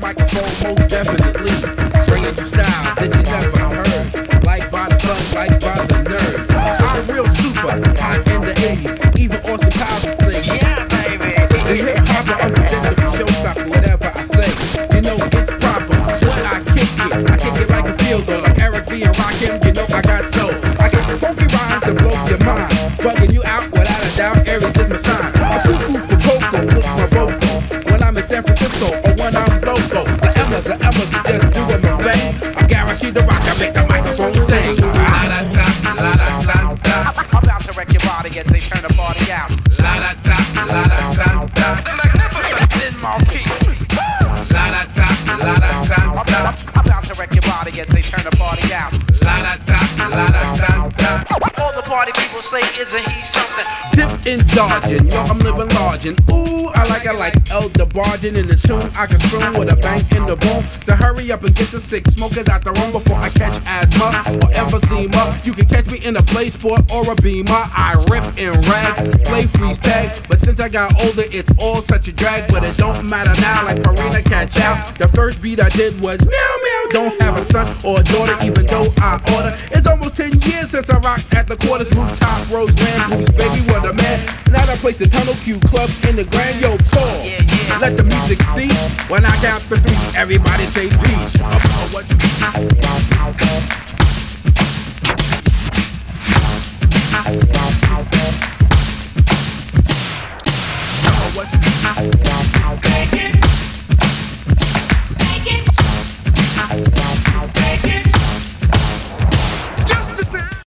microphone, most definitely. Bringing you style that you never heard. Like by the sun, like by the nerds. I'm real super, hot in the 80s. Even Austin Powers will sing. Yeah, baby. The hip hopper, unpredictable showstopper, whatever I say. You know it's proper. When I kick it like a field goal. Like Eric B and Rakim, you know I got soul. I got funky rhymes that blow your mind. Bugging you out without a doubt, Aries is my sign. I'm cuckoo for Coco with my vocal. When I'm in San Francisco or when I'm local. The Emma, you just doing my thing. I'm guaranteed to rock, I make the microphone sing. La da da, la da da da. I'm about to wreck your body as they turn the party out. La da da, la da da da. The magnificent in my peace. La da da, la da da da. I'm about to wreck your body as they turn the party out. La da da, la da da da. All the party people say, isn't he something? Dip and dodging, yo, I'm living large and ooh, I like Elder barging in the tune. I can spoon with a bang in the boom. So hurry up and get the six smokers out the room before I catch asthma or emphysema. You can catch me in a play sport or a beamer. I rip and rag, play freeze tag. But since I got older, it's all such a drag. But it don't matter now, like Karina catch out. The first beat I did was meow meow. Don't have a son or a daughter, even though I order. It's almost 10 years since I rocked at the quarters, rooftop, rose, man, blues, baby, what a man. Now I place the Tunnel Q Club in the Grand Yo Paul. Let the music cease. When I count to three, everybody say peace. What